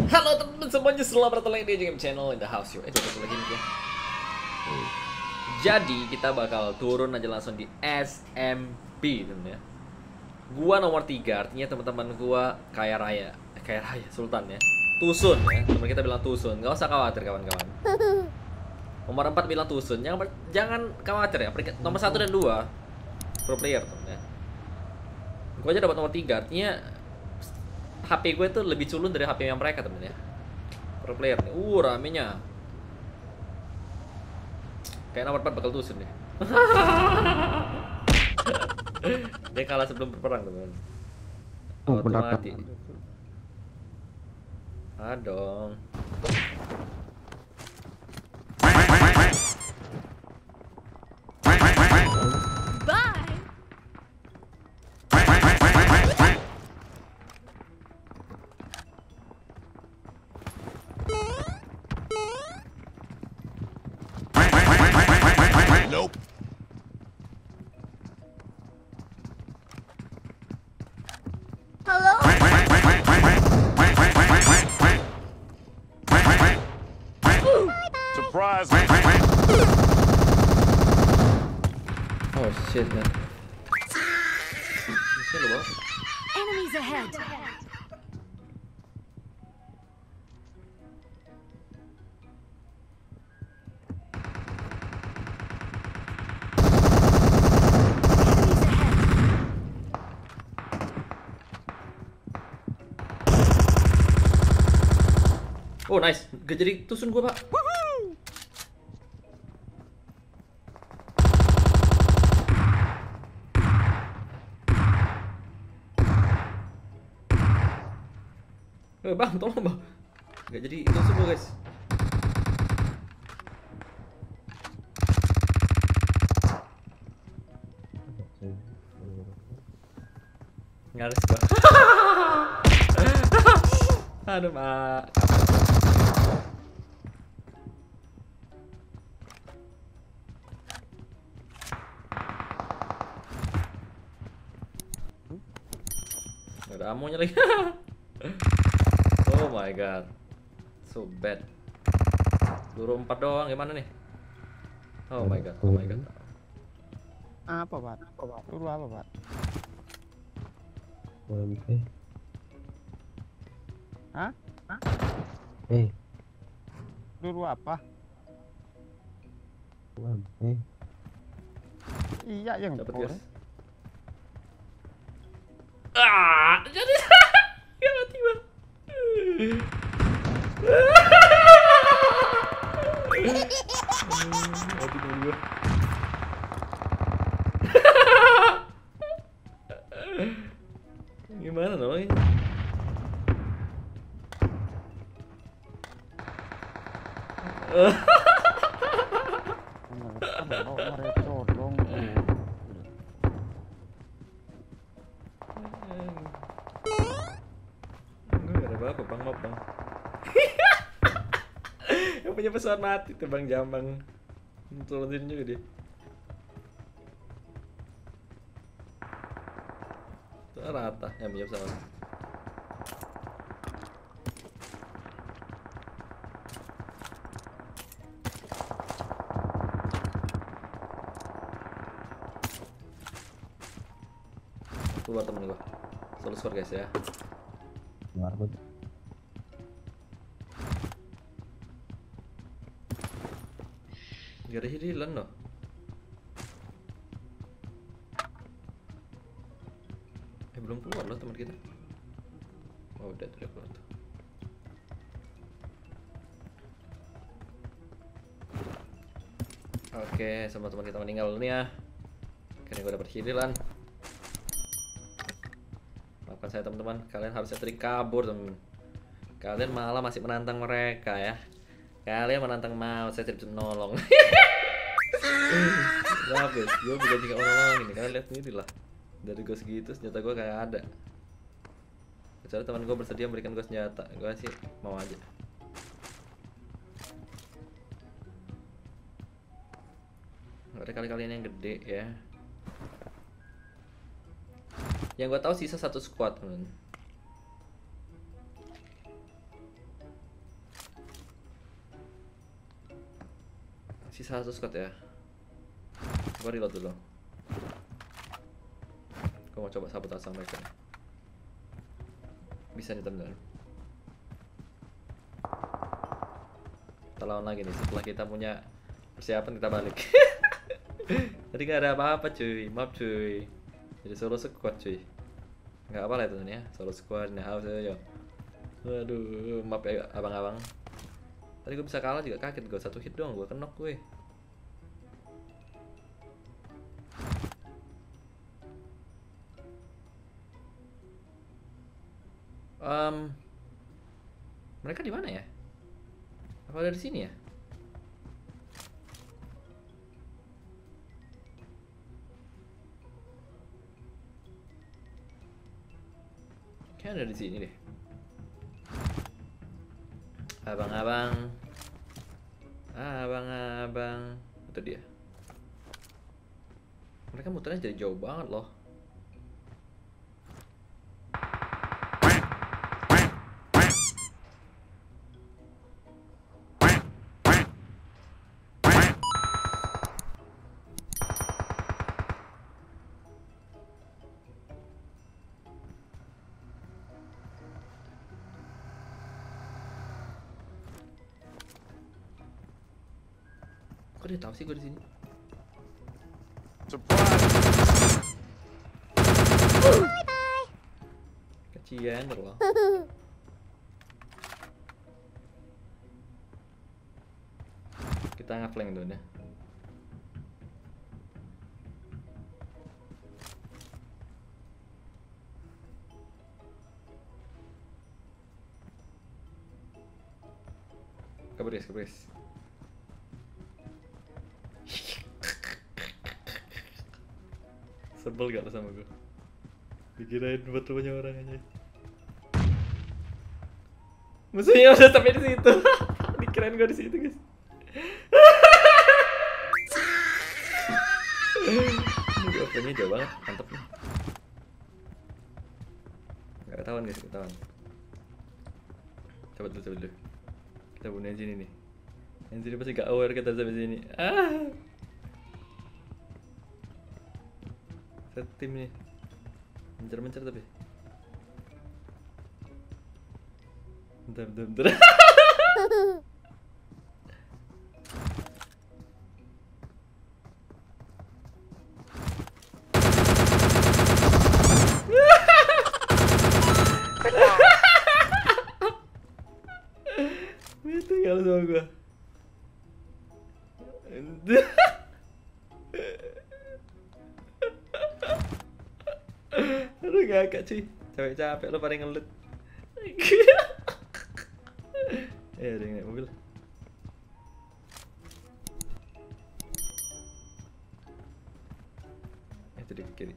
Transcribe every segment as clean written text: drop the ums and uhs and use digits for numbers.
Halo teman-teman semuanya, selamat datang lagi di Game Channel in the house yo. Satu lagi nih ya. Jadi kita bakal turun aja langsung di SMP temen ya. Gua nomor 3, artinya teman-teman gua kaya raya. Kaya raya, sultan ya. Tusun ya, teman kita bilang Tusun. Gak usah khawatir kawan-kawan. Nomor 4 bilang Tusun, jangan khawatir ya. Peringkat nomor 1 dan 2 pro player temen ya. Gua aja dapat nomor 3, artinya HP gue tuh lebih culun dari HP yang mereka temen ya. Pro player nih, ramenya. Kayak nomor 4 bakal Tusun deh. Dia kalah sebelum berperang teman. Mati. Dong. Nope. Hello? Surprise. Oh shit man. Enemies ahead. Oh nice, gak jadi Tusun gua pak. Bang, tolong bang. Gak jadi Tusun gua guys. Ngaris gua. Aduh mak. Gak ada amonya lagi. Oh my god, so bad. Peluru 4 doang, gimana nih? Oh my god, oh my god. Apa Pak? Peluru apa Pak? Hah? Peluru apa? Iya yang Dapat pol. guys. Jadi ya mati bang. Mati dulu gua. Gimana namanya? Gak ada apa-apa bang, maaf bang. Yang punya pesawat mati tuh bang Jambang. Turunin juga dia. Tuh rata yang punya pesawat. Keluar temen gua. Solo score guys ya. Gak ada hililan loh. Belum keluar loh teman kita. Oh udah keluar tuh. Oke, sama teman kita meninggal dulu nih ya. Karena gue dapet hililan. Maafkan saya teman-teman, kalian harusnya tadi kabur teman. Kalian malah masih menantang mereka ya. Kalian menantang mau, saya tidak bisa menolong. Maaf guys, gue bukan juga orang ini. Kalian lihat sendiri lah. Dari gue segitu, senjata gue kayak ada. Kecuali teman gue bersedia memberikan gue senjata, gue sih mau aja. Gak ada kali-kalian yang gede ya. Yang gue tahu sisa satu squad teman. Sisa 1 squad ya. Gua reload dulu. Gua mau coba sabotase sama mereka nih. Bisa nih teman-teman. Kita lawan lagi nih setelah kita punya persiapan, kita balik. Tadi gak ada apa-apa cuy, maaf cuy. Jadi solo squad cuy. Gak apa lah itu ya, solo squad nah house aja. Waduh, maaf ya abang-abang. Tadi gue bisa kalah juga kaget gue, 1 hit doang gue kenok gue. Mereka di mana ya? Apa ada di sini ya? Kayaknya ada di sini deh. Abang-abang, abang-abang, itu dia. Mereka muternya jadi jauh banget loh. Kok dia tahu sih gue di sini? Kecian loh. Kita ngeflank dulu ya. Kabris. Sebel gak lo sama gue? Dikirain buat banyak orang aja. Musuhnya udah sampai di situ. Dikirain gue di situ guys. Ini gue opennya jauh banget, mantep nih. Gak ketahuan guys, ketahuan. Coba dulu. Kita bunuh yang sini nih. Yang sini pasti gak aware kita sampai sini. Tim nih mencar tapi bentar. Itu kalau sama gua. Aduh gak cuy, capek lo pada ngelut. Ada yang naik mobil. Itu di kiri.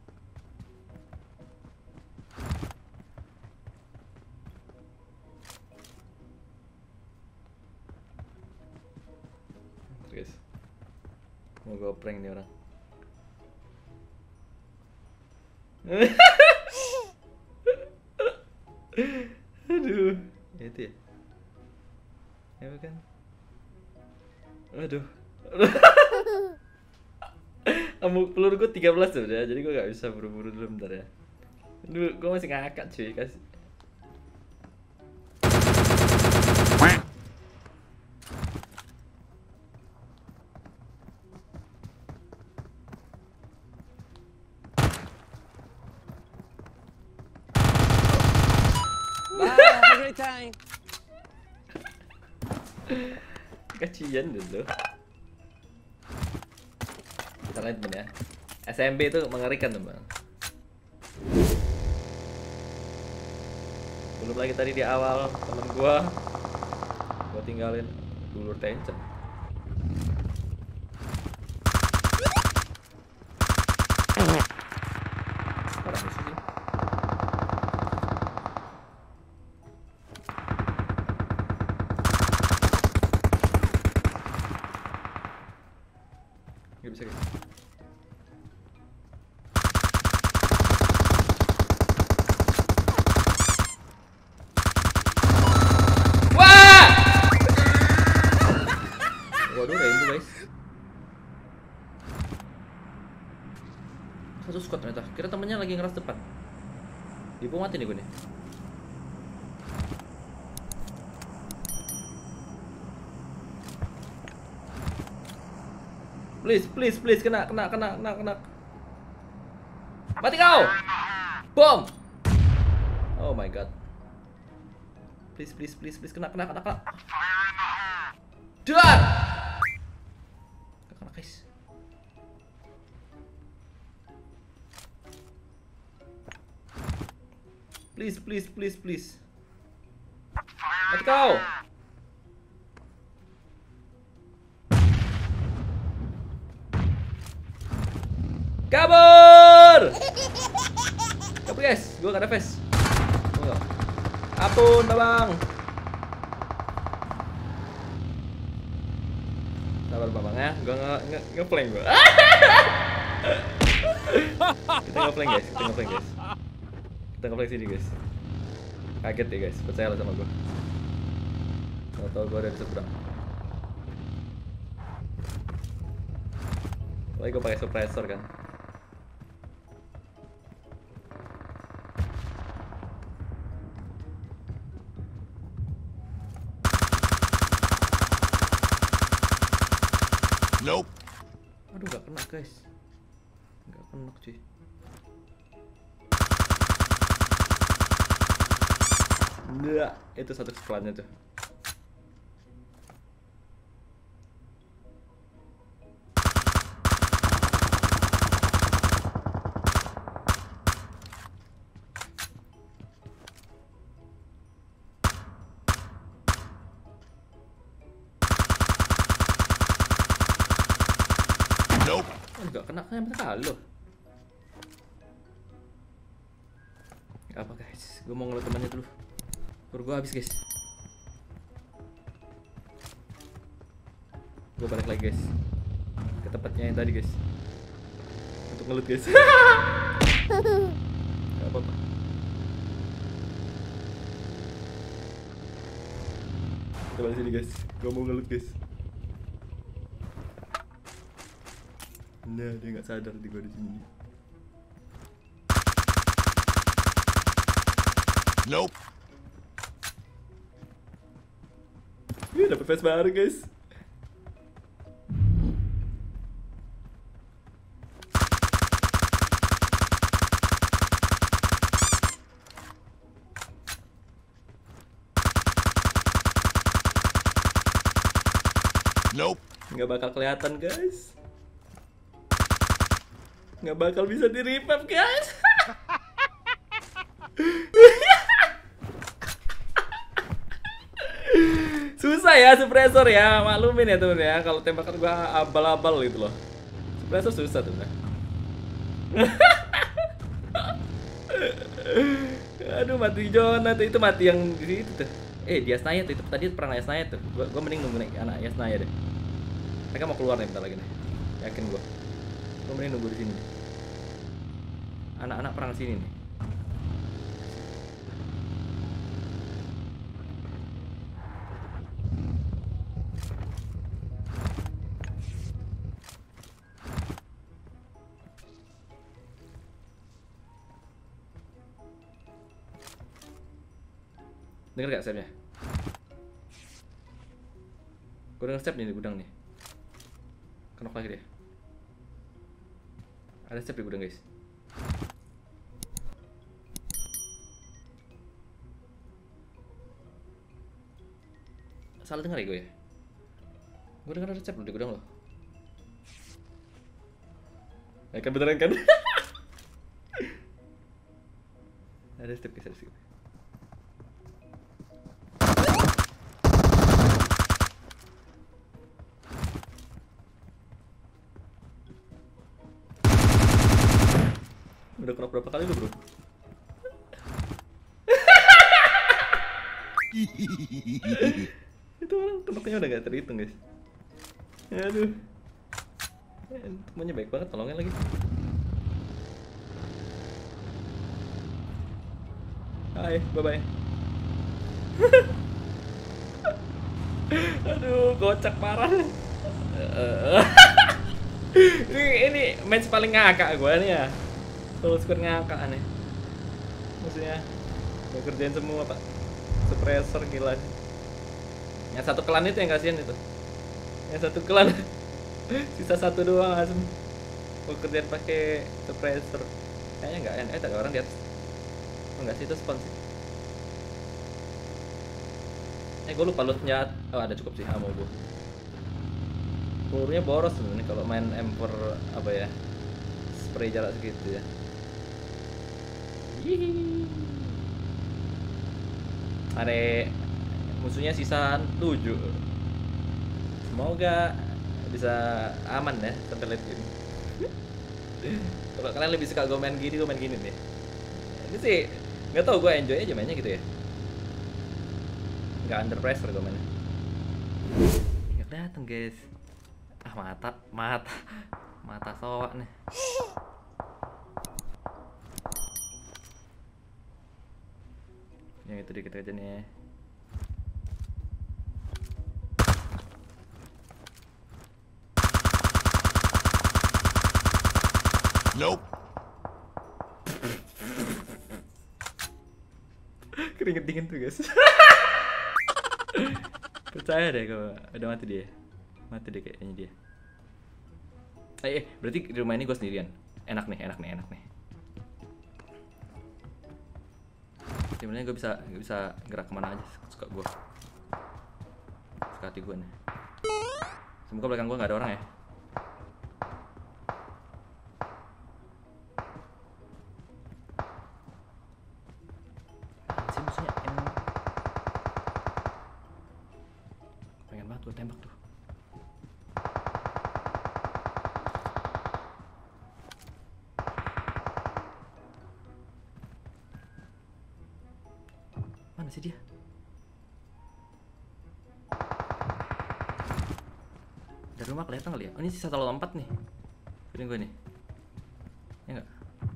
Guys, mau gue prank nih orang. Aduh, itu ya. Ya kan? Aduh. Peluru gue 13 tuh ya, jadi gue gak bisa buru-buru dulu bentar ya. Aduh, gue masih ngakak cuy, kasih. Time. Kecian dulu. Karena temen ya, SMB itu mengerikan teman. Belum lagi tadi di awal temen gua tinggalin dulur tencent. Parah musuh sih. Gak bisa guys. Wah! squad ternyata. Kira temennya lagi ngeras depan. Ibu mati nih gue nih. Please, kena. Mati kau. Bom. Oh my god. Please, kena. Dar. Kena guys. Please. Mati kau. Kabur guys, gue gak ada face. Ampun bang. Sabar bang ya, gue nge-flank gue. Kita nge-flank guys. Kita nge-flank sini guys. Kaget ya guys, percayalah sama gue. Tau gue ada di seberang. Lagi gue pakai suppressor kan. Nope. Aduh gak kena guys. Gak kena cuy. Nggak, itu satu squadnya tuh. Nope. Gak kena kali loh. Gak apa guys, gue mau ngelut temannya dulu. Gue habis guys. Gue balik lagi guys ke tempatnya yang tadi guys, untuk ngelut guys. Gak apa-apa. Kita balik sini guys, gue mau ngelut guys. Nah, dia nggak sadar di gue di sini. Nope. Dapet face baru guys. Nope. Nggak bakal kelihatan guys. Nggak bakal bisa di revive guys. Susah ya suppressor ya, maklumin ya temen ya. Kalau tembakan gua abal-abal gitu loh. Suppressor susah temen. Aduh mati Jonah tuh, itu mati yang di situ tuh. Di Yasnaya tuh, itu tadi perang Yasnaya tuh. Gua mending nunggu naik anak Yasnaya deh. Mereka mau keluar nih bentar lagi nih. Yakin gua mending nunggu di sini. Anak-anak perang sini nih. Dengar gak stepnya? Gue denger step nih di gudang nih. Kenok lagi dia. Ada step di gudang guys. Salah dengar ya gue ya? Gue denger ada step di gudang loh. Ya kan beneran kan? Ada step guys, ada step. Udah kenok berapa kali lu bro? Itu orang kenoknya udah gak terhitung guys. Aduh. Temennya baik banget, tolongin lagi. Hai, bye-bye. Aduh, kocak parah. Ini match paling ngakak gue nih ya. Solo squad ngakak aneh. Maksudnya gak kerjain semua pak. Suppressor gila sih. Yang satu klan itu yang kasihan itu. Yang satu klan sisa satu doang asem. Gua kerjain pakai suppressor. Kayaknya nggak enak. Tak ada orang di atas. Oh enggak sih, itu spawn sih. Gue lupa lootnya. Oh ada cukup sih ammo gue. Pelurunya boros sebenarnya kalau main Emperor apa ya, spray jarak segitu ya. Hihi. Ada musuhnya sisa 7. Semoga bisa aman ya sampai late game. Kalau kalian lebih suka gue main gini nih. Ini sih nggak tau, gue enjoy aja mainnya gitu ya. Nggak under pressure gue mainnya. Nggak dateng guys. Mata soak nih. Yang itu dikit aja nih. Nope. Keringet dingin tuh guys. Percaya deh kalau udah mati dia. Mati deh kayaknya dia. Berarti di rumah ini gue sendirian. Enak nih. Sebenarnya gue bisa gerak kemana aja suka gue. Suka hati gue nih. Semoga belakang gue nggak ada orang ya. Si musuhnya emang pengen banget gue tembak tuh. Mana sih dia? Dari rumah kelihatan kali ya? Oh ini sisa satu lompat nih. Feeling gue nih. Ya enggak?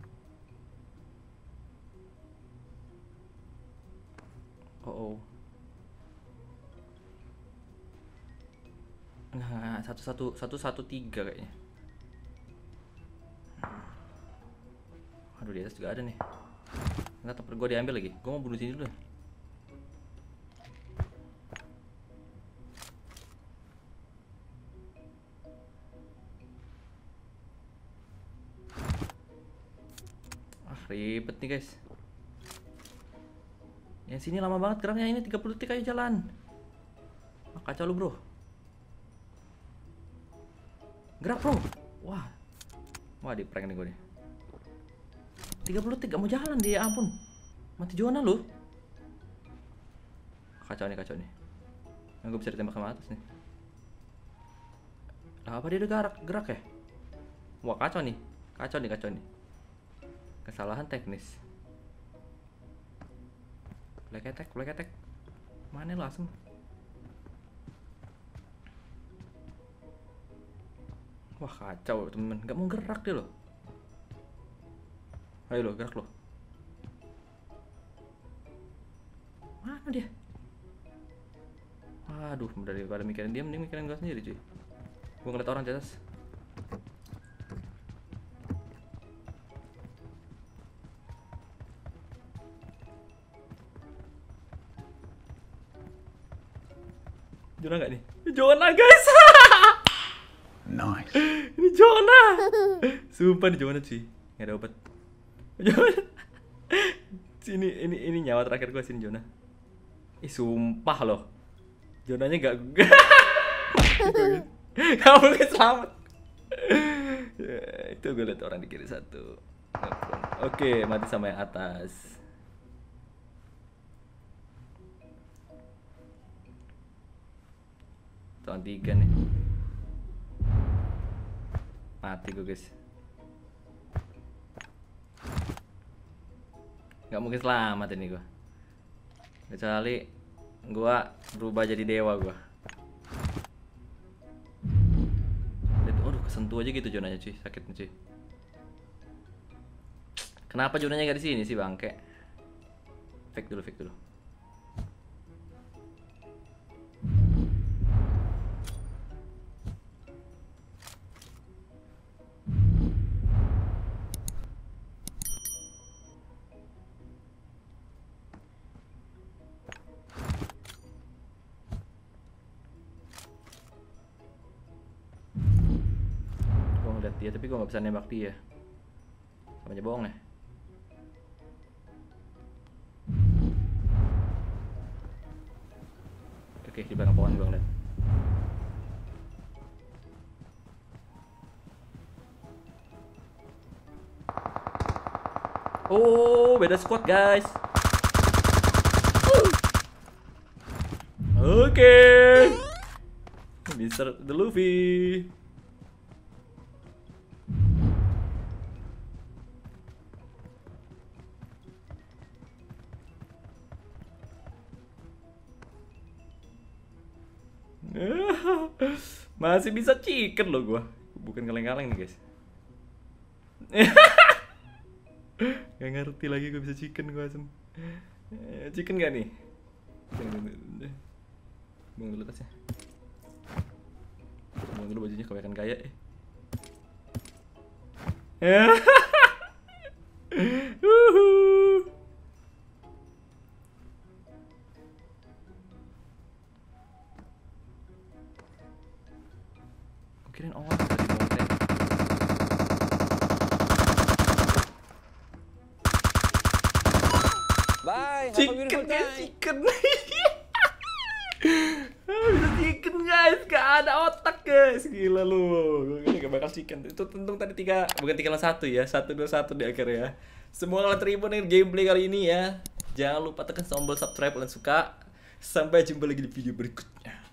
Oh. Nah, 113 kayaknya. Aduh di atas juga ada nih. Enggak, tempat gue diambil lagi. Gue mau bunuh sini dulu. Ribet nih guys. Yang sini lama banget geraknya, ini 30 detik aja jalan. Kacau lu bro. Gerak bro. Wah di prank nih gue nih. 30 detik gak mau jalan dia, ampun. Mati zona lu. Kacau nih. Yang gue bisa ditembak sama atas nih. Lah apa dia udah gerak ya? Wah kacau nih. Kesalahan teknis. Black attack. Mana langsung? Wah kacau temen, nggak mau gerak dia loh. Ayo lo gerak lo. Mana dia? Aduh, daripada mikirin dia mending mikirin gue sendiri cuy. Gue ngeliat orang di atas. Zona nggak nih? Zona guys. Nice. Ini zona. Sumpah di zona cuy. Nggak ada obat. Sini ini nyawa terakhir gue sini zona. Sumpah loh. Zonanya nggak. Gak mungkin selamat. Itu gue liat orang di kiri satu. Oke, mati sama yang atas. Tahun 3 nih. Mati gue guys. Gak mungkin selamat ini gue. Kecuali gue berubah jadi dewa gue. Aduh kesentuh aja gitu zonanya cuy. Sakit nih cuy. Kenapa zonanya gak di sini sih bangke? Fake dulu. dia, tapi gua nggak bisa nembak dia. Sama aja bohong ya. Oke, di belakang pohon gua ngeliat. Oh, beda squad guys. Oke. Mr. The Luffy. Masih bisa chicken loh gua. Bukan kaleng-kaleng nih guys. Gak ngerti lagi gue bisa chicken gua asem. Chicken gak nih? Buang dulu tasnya. Buang dulu bajunya, kebanyakan gaya Kirain orang tadi mau tembak. Bye. Chicken guys, chicken. Bisa chicken guys, gak ada otak guys. Gila lu. Gue gak bakal chicken. Itu tentu tadi 3, bukan 3 lawan 1 ya. 1-2-1 di akhir ya. Semoga kalian terhibur dengan gameplay kali ini ya. Jangan lupa tekan tombol subscribe kalau kalian suka. Sampai jumpa lagi di video berikutnya.